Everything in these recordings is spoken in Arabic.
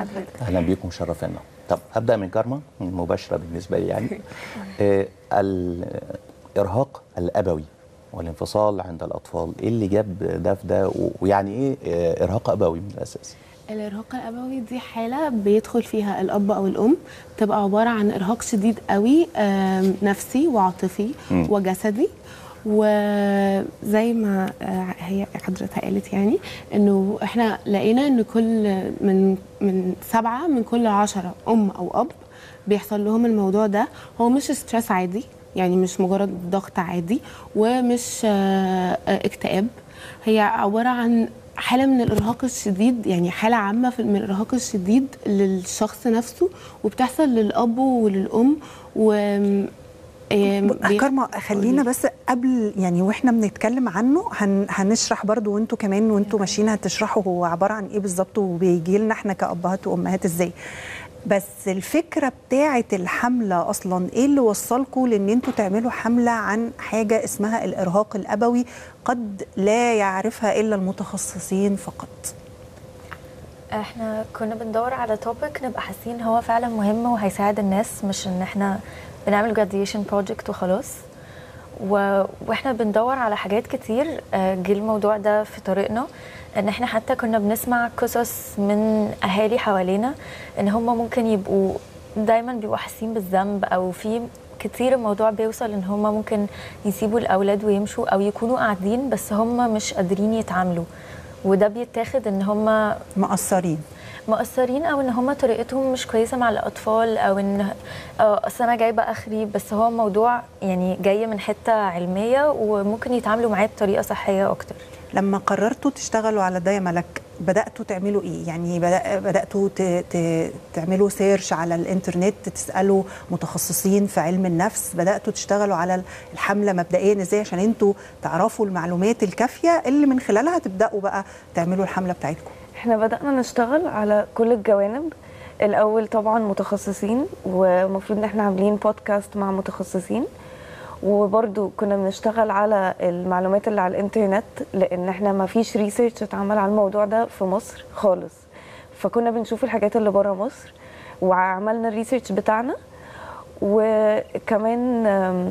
بحضرتك. اهلا بيكم، شرفنا. طب هبدا من كارما مباشره بالنسبه لي يعني. الارهاق الابوي والانفصال عند الاطفال، ايه اللي جاب ده في ده، ويعني ايه ارهاق ابوي من الاساس؟ الإرهاق الأبوي دي حالة بيدخل فيها الأب أو الأم، بتبقى عبارة عن إرهاق شديد قوي، نفسي وعاطفي وجسدي. وزي ما هي حضرتها قالت يعني انه احنا لقينا ان من 7 من كل 10 ام او اب بيحصل لهم الموضوع ده. هو مش ستريس عادي، يعني مش مجرد ضغط عادي، ومش اكتئاب. هي عبارة عن حالة من الإرهاق الشديد، يعني حالة عامة من الإرهاق الشديد للشخص نفسه، وبتحصل للأب وللأم. كارما خلينا بس قبل يعني واحنا بنتكلم عنه هنشرح برضو، وانتوا كمان وانتوا ماشيين هتشرحوا هو عباره عن ايه بالظبط، وبيجي لنا احنا كابهات وامهات ازاي. بس الفكره بتاعه الحمله اصلا ايه اللي وصلكم لان انتوا تعملوا حمله عن حاجه اسمها الارهاق الابوي قد لا يعرفها الا المتخصصين فقط؟ احنا كنا بندور على توبيك نبقى حاسين هو فعلا مهم وهيساعد الناس، مش ان احنا بنعمل graduation project وخلاص. واحنا بندور على حاجات كتير. جه الموضوع ده في طريقنا، ان احنا حتى كنا بنسمع قصص من اهالي حوالينا ان هم ممكن يبقوا دايما بيبقوا حاسين بالذنب، او في كتير الموضوع بيوصل ان هم ممكن يسيبوا الاولاد ويمشوا، او يكونوا قاعدين بس هم مش قادرين يتعاملوا، وده بيتاخد ان هم مقصرين، او ان هم طريقتهم مش كويسه مع الاطفال، او ان اصل انا جايبه اخري. بس هو موضوع يعني جاي من حته علميه، وممكن يتعاملوا معاه بطريقه صحيه اكتر. لما قررتوا تشتغلوا على ده يا ملك، بداتوا تعملوا ايه؟ يعني بداتوا تعملوا سيرش على الانترنت، تسالوا متخصصين في علم النفس، بداتوا تشتغلوا على الحمله مبدئيا ازاي عشان انتوا تعرفوا المعلومات الكافيه اللي من خلالها تبداوا بقى تعملوا الحمله بتاعتكم؟ احنا بدأنا نشتغل على كل الجوانب. الأول طبعا متخصصين، ومفروض ان احنا عاملين بودكاست مع متخصصين، وبرضو كنا بنشتغل على المعلومات اللي على الانترنت، لان احنا ما فيش ريسيرش اتعمل على الموضوع ده في مصر خالص. فكنا بنشوف الحاجات اللي بره مصر وعملنا الريسيرش بتاعنا. وكمان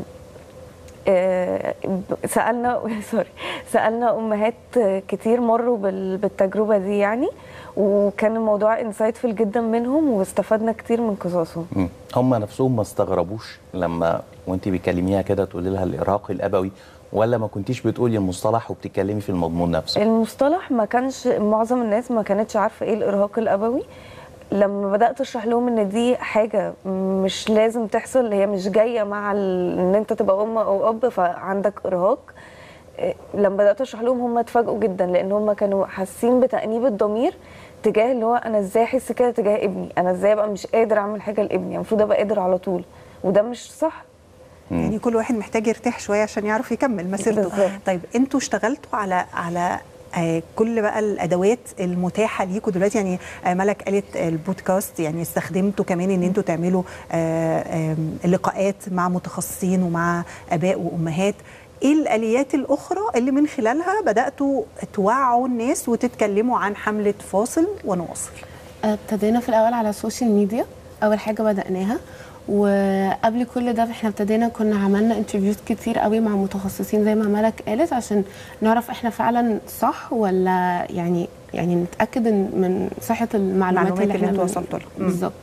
سألنا أمهات كتير مروا بالتجربة دي يعني، وكان الموضوع انسايتفul جدا منهم، واستفدنا كتير من قصصهم. هم نفسهم ما استغربوش لما وانت بتكلميها كده تقولي لها الإرهاق الأبوي، ولا ما كنتيش بتقولي المصطلح وبتتكلمي في المضمون نفسه؟ المصطلح ما كانش، معظم الناس ما كانتش عارفة ايه الإرهاق الأبوي. لما بدأت اشرح لهم ان دي حاجة مش لازم تحصل، هي مش جاية مع ان انت تبقى ام او اب فعندك ارهاق، لما بدأت اشرح لهم هم اتفاجئوا جدا، لان هم كانوا حاسين بتأنيب الضمير تجاه اللي هو انا ازاي احس كده تجاه ابني، انا ازاي ابقى مش قادر اعمل حاجة لابني، المفروض ابقى قادر على طول، وده مش صح. يعني كل واحد محتاج يرتاح شوية عشان يعرف يكمل مسيرته. طيب انتوا اشتغلتوا على كل بقى الادوات المتاحه ليكم دلوقتي؟ يعني ملك قالت البودكاست، يعني استخدمتوا كمان ان انتوا تعملوا لقاءات مع متخصصين ومع اباء وامهات. ايه الاليات الاخرى اللي من خلالها بداتوا توعوا الناس وتتكلموا عن حمله فاصل ونواصل؟ ابتدينا في الاول على السوشيال ميديا، اول حاجه بداناها. وقبل كل ده احنا كنا عملنا انترفيوز كتير قوي مع متخصصين زي ما ملك قالت، عشان نعرف احنا فعلا صح ولا يعني نتاكد من صحه المعلومات اللي احنا وصلتوا لها. بالظبط.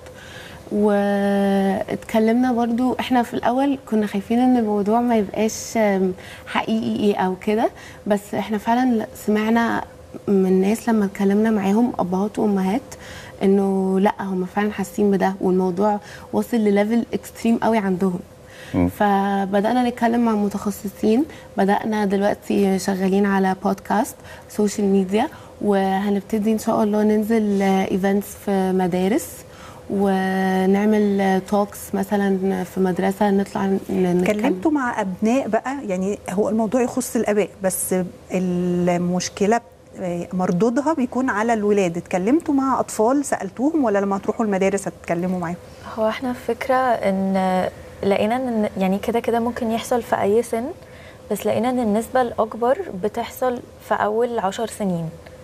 واتكلمنا برضو، احنا في الاول كنا خايفين ان الموضوع ما يبقاش حقيقي او كده، بس احنا فعلا سمعنا من ناس لما اتكلمنا معاهم ابهات وامهات انه لا، هم فعلا حاسين بده، والموضوع وصل لليفل اكستريم قوي عندهم. فبدانا نتكلم مع متخصصين، بدانا دلوقتي شغالين على بودكاست، سوشيال ميديا، وهنبتدي ان شاء الله ننزل ايفنتس في مدارس، ونعمل توكس مثلا في مدرسه، نطلع نتكلم. اتكلمتوا مع ابناء بقى؟ يعني هو الموضوع يخص الاباء، بس المشكله مردودها بيكون على الولاد. اتكلمتوا مع اطفال سالتوهم، ولا لما تروحوا المدارس هتتكلموا معاهم؟ هو احنا فكره ان لقينا ان يعني كده ممكن يحصل في اي سن، بس لقينا ان النسبه الاكبر بتحصل في اول 10 سنين.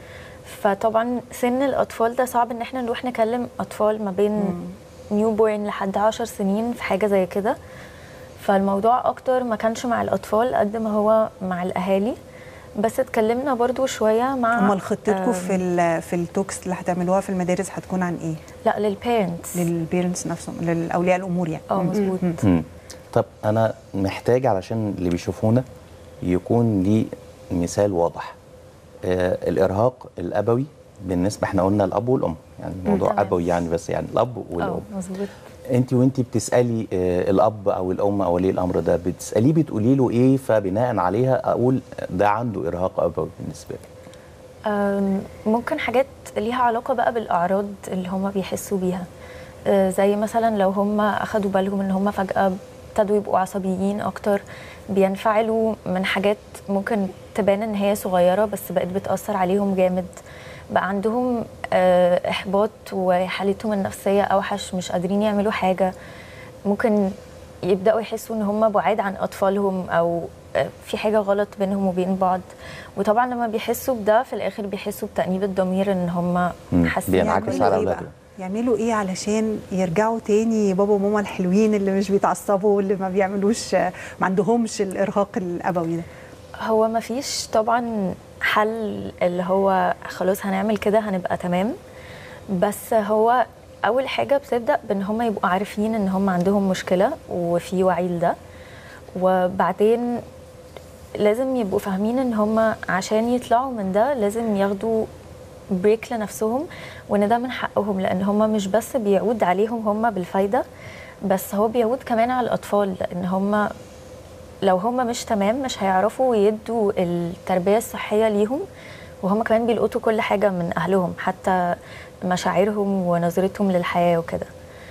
فطبعا سن الاطفال ده صعب ان احنا نروح نكلم اطفال ما بين نيو بورن لحد 10 سنين في حاجه زي كده. فالموضوع اكتر ما كانش مع الاطفال قد ما هو مع الاهالي. بس اتكلمنا برضو شويه مع امال خطتكم في التوكس اللي هتعملوها في المدارس هتكون عن ايه؟ لا للبيرنتس. للبيرنتس نفسهم، للاولياء الامور يعني. مظبوط. طب انا محتاج علشان اللي بيشوفونا يكون لي مثال واضح. الارهاق الابوي بالنسبه، احنا قلنا الاب والام، يعني الموضوع ابوي يعني، بس يعني الاب والام. مظبوط. انت وانت بتسالي الاب او الام او ولي الامر ده، بتساليه بتقولي له ايه، فبناء عليها اقول ده عنده ارهاق ابوي بالنسبه لي؟ ممكن حاجات ليها علاقه بقى بالاعراض اللي هم بيحسوا بيها. زي مثلا لو هم اخدوا بالهم ان هم فجاه ابتدوا يبقوا عصبيين اكتر، بينفعلوا من حاجات ممكن تبان ان هي صغيره بس بقت بتاثر عليهم جامد، بقى عندهم احباط وحالتهم النفسيه اوحش، مش قادرين يعملوا حاجه، ممكن يبداوا يحسوا ان هم بعاد عن اطفالهم او في حاجه غلط بينهم وبين بعض. وطبعا لما بيحسوا بده في الاخر بيحسوا بتأنيب الضمير ان هم حاسين. بينعكس على اولادهم. يعملوا ايه علشان يرجعوا تاني بابا وماما الحلوين اللي مش بيتعصبوا واللي ما بيعملوش، ما عندهمش الارهاق الابوي ده؟ هو ما فيش طبعا حل اللي هو خلاص هنعمل كده هنبقى تمام، بس هو اول حاجه بتبدا بان هم يبقوا عارفين ان هم عندهم مشكله وفي وعي لده، وبعدين لازم يبقوا فاهمين ان هم عشان يطلعوا من ده لازم ياخدوا بريك لنفسهم، وان ده من حقهم، لان هم مش بس بيعود عليهم هم بالفايده، بس هو بيعود كمان على الاطفال، لان هم لو هم مش تمام مش هيعرفوا يدوا التربيه الصحيه ليهم، وهم كمان بيلقطوا كل حاجه من اهلهم، حتى مشاعرهم ونظرتهم للحياه وكده.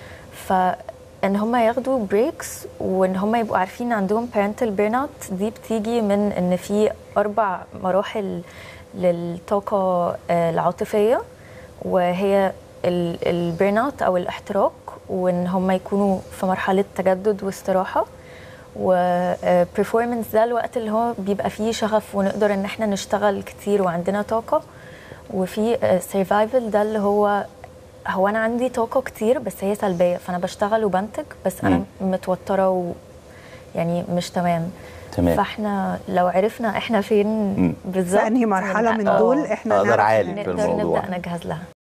فان هم ياخدوا بريكس وان هم يبقوا عارفين عندهم parental burnout، دي بتيجي من ان في 4 مراحل للطاقه العاطفيه، وهي البيرن او الاحتراق، وان هم يكونوا في مرحله تجدد واستراحه، وبرفورمانس ده الوقت اللي هو بيبقى فيه شغف ونقدر ان احنا نشتغل كتير وعندنا طاقه، وفي سرفايفل ده اللي هو انا عندي طاقه كتير بس هي سلبيه، فانا بشتغل وبنتج بس انا متوتره يعني مش تمام. فاحنا لو عرفنا احنا فين بالظبط في انهي مرحله من دول احنا نقدر نبدا نجهز لها.